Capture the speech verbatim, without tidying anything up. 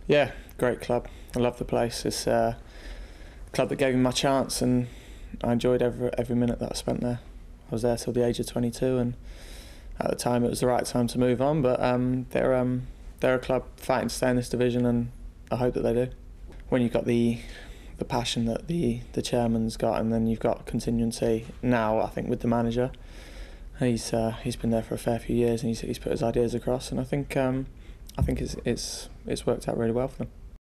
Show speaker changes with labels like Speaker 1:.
Speaker 1: Yeah, great club. I love the place. It's a club that gave me my chance, and I enjoyed every every minute that I spent there. I was there till the age of twenty-two, and at the time it was the right time to move on. But um, they're um, they're a club fighting to stay in this division, and I hope that they do. When you've got the the passion that the the chairman's got, and then you've got contingency now, I think with the manager, he's uh, he's been there for a fair few years, and he's he's put his ideas across, and I think um, I think it's it's it's worked out really well for them.